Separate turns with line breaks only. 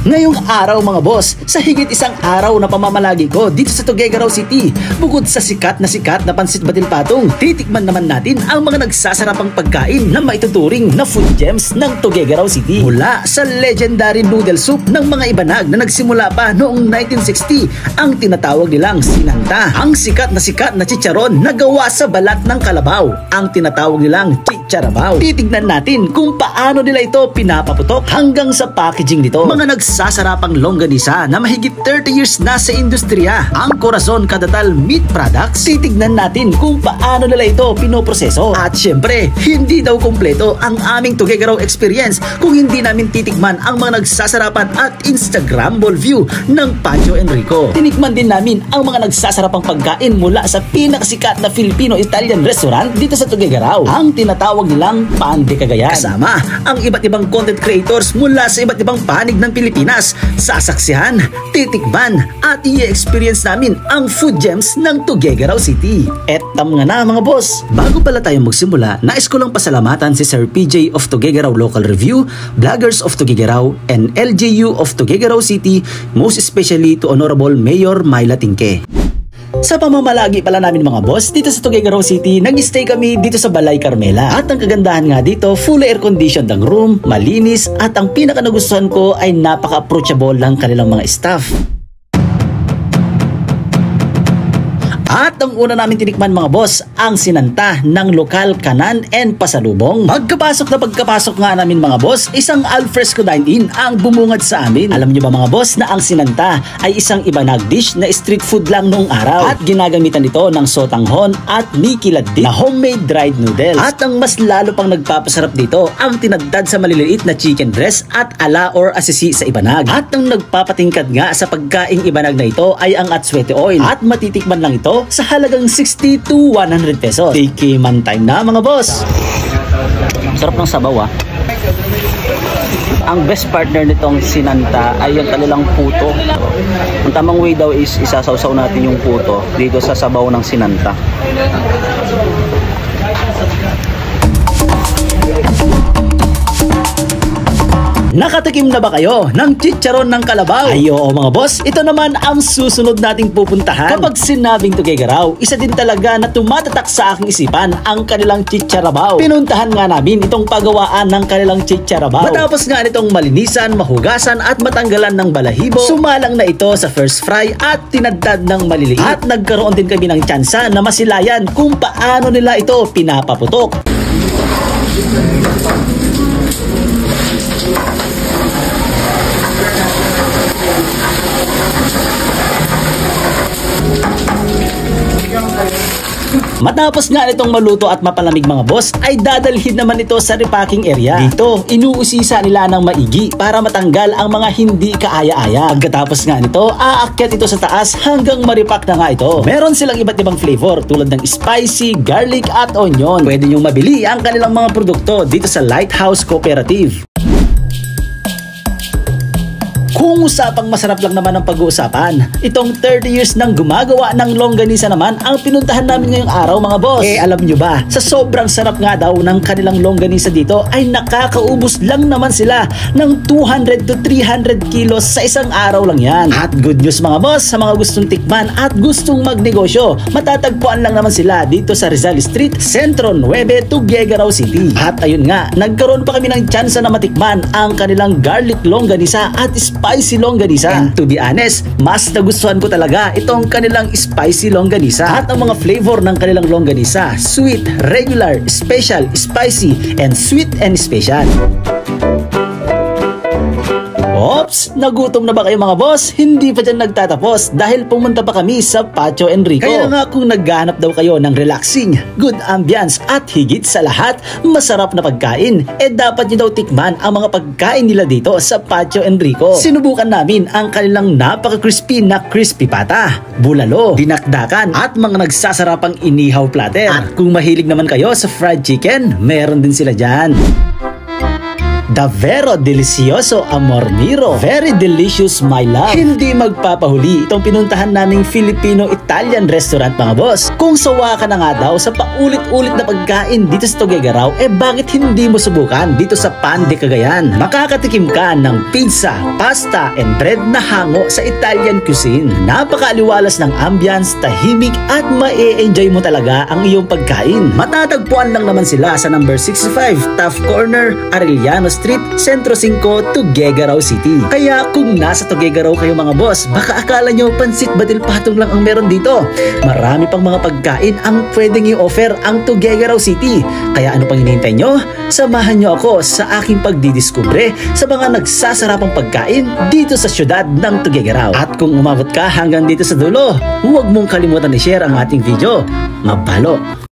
Ngayong araw mga boss, sa higit isang araw na pamamalagi ko dito sa Tuguegarao City, bukod sa sikat na pansit batil patong, titikman naman natin ang mga nagsasarapang pagkain na maituturing na food gems ng Tuguegarao City. Mula sa legendary noodle soup ng mga Ibanag na nagsimula pa noong 1960, ang tinatawag nilang sinanta. Ang sikat na chicharon na gawa sa balat ng kalabaw, ang tinatawag nilang chicharabaw. Titignan natin kung paano nila ito pinapaputok hanggang sa packaging nito. Mga nagsasarapang longganisa na mahigit 30 years na sa industriya, ang Corazon Cadatal Meat Products. Titignan natin kung paano nila ito pinoproseso. At syempre, hindi daw kompleto ang aming Tuguegarao experience kung hindi namin titikman ang mga nagsasarapan at Instagrammable view ng Patio Enrico. Tinikman din namin ang mga nagsasarapang pagkain mula sa pinakasikat na Filipino-Italian restaurant dito sa Tuguegarao, ang tinatawag nilang Pan de Cagayan. Kasama ang iba't ibang content creators mula sa iba't ibang panig ng Pilipinas. Sasaksihan, titikman at i-experience namin ang food gems ng Tuguegarao City. Etam nga na mga boss, bago pala tayo magsimula, nais ko lang pasalamatan si Sir PJ of Tuguegarao Local Review, Vloggers of Tuguegarao, and LJU of Tuguegarao City, most especially to Honorable Mayor Myla Tingke. Sa pamamalagi pala namin mga boss, dito sa Tuguegarao City, nag-stay kami dito sa Balay Carmela. At ang kagandahan nga dito, fully air-conditioned ang room, malinis, at ang pinaka nagustuhan ko ay napaka-approachable ng kanilang mga staff. At ang una namin tinikman mga boss, ang sinanta ng lokal kanan and pasalubong. Pagkapasok nga namin mga boss, isang alfresco dine-in ang bumungad sa amin. Alam nyo ba mga boss na ang sinanta ay isang Ibanag dish na street food lang noong araw. At ginagamitan ito ng sotanghon at mikilad na homemade dried noodles. At ang mas lalo pang nagpapasarap dito, ang tinadtad sa maliliit na chicken breast at ala or asisi sa Ibanag. At ang nagpapatingkad nga sa pagkaing Ibanag na ito ay ang atswete oil. At matitikman lang ito sa halagang 60 to 100 pesos. Tikiman time na mga boss. Sarap ng sabaw Ang best partner nitong sinanta ay yung kanilang puto. Ang tamang way daw is isasawsaw natin yung puto dito sa sabaw ng sinanta. Nakatikim na ba kayo ng chicharon ng kalabaw? Ay oo mga boss, ito naman ang susunod nating pupuntahan. Kapag sinabing Tuguegarao, isa din talaga na tumatatak sa aking isipan ang kanilang chicharabaw. Pinuntahan nga namin itong pagawaan ng kanilang chicharabaw. Matapos nga nitong malinisan, mahugasan at matanggalan ng balahibo, sumalang na ito sa first fry at tinadtad ng maliliit. At nagkaroon din kami ng tsansa na masilayan kung paano nila ito pinapaputok. Matapos nga itong maluto at mapalamig mga boss, ay dadalhin naman ito sa repacking area. Dito, inuusisa nila ng maigi para matanggal ang mga hindi kaaya-aya. Pagkatapos nga nito, aakyat ito sa taas hanggang maripak na nga ito. Meron silang iba't ibang flavor tulad ng spicy, garlic at onion. Pwede nyo mabili ang kanilang mga produkto dito sa Lighthouse Cooperative. Kung usapang masarap lang naman ang pag-uusapan, itong 30 years nang gumagawa ng longganisa naman ang pinuntahan namin ngayong araw mga boss. Alam nyo ba, sa sobrang sarap nga daw ng kanilang longganisa dito ay nakakaubos lang naman sila ng 200 to 300 kilos sa isang araw lang yan. At good news mga boss, sa mga gustong tikman at gustong magnegosyo, matatagpuan lang naman sila dito sa Rizal Street, Centro 9, Tuguegarao City. At ayun nga, nagkaroon pa kami ng tsansa na matikman ang kanilang garlic longganisa at spicy longganisa. And to be honest, mas nagustuhan ko talaga itong kanilang spicy longganisa. At ang mga flavor ng kanilang longganisa, sweet, regular, special, spicy, and sweet and special. Oops! Nagutom na ba kayo mga boss? Hindi pa dyan nagtatapos dahil pumunta pa kami sa Patio Enrico. Kaya nga kung naghahanap daw kayo ng relaxing, good ambience at higit sa lahat, masarap na pagkain, dapat nyo daw tikman ang mga pagkain nila dito sa Patio Enrico. Sinubukan namin ang kanilang napaka-crispy na crispy pata, bulalo, dinakdakan at mga nagsasarapang inihaw platter. At kung mahilig naman kayo sa fried chicken, meron din sila dyan. The Vero Delicioso Amor Miro. Very delicious my love. Hindi magpapahuli itong pinuntahan naming Filipino-Italian restaurant mga boss. Kung sawa ka na nga daw sa paulit-ulit na pagkain dito sa Tuguegarao, bakit hindi mo subukan dito sa Pan de Cagayan? Makakatikim ka ng pizza, pasta, and bread na hango sa Italian cuisine. Napakaaliwalas ng ambience, tahimik at ma-e-enjoy mo talaga ang iyong pagkain. Matatagpuan lang naman sila sa number 65 Taft Corner, Arellano Street, Centro 5, Tuguegarao City. Kaya kung nasa Tuguegarao kayo mga boss, baka akala nyo pansit batil patong lang ang meron dito. Marami pang mga pagkain ang pwedeng i-offer ang Tuguegarao City. Kaya ano pang hinihintay nyo? Samahan nyo ako sa aking pagdidiskubre sa mga nagsasarapang pagkain dito sa syudad ng Tuguegarao. At kung umabot ka hanggang dito sa dulo, huwag mong kalimutan i-share ang ating video. Mapalo!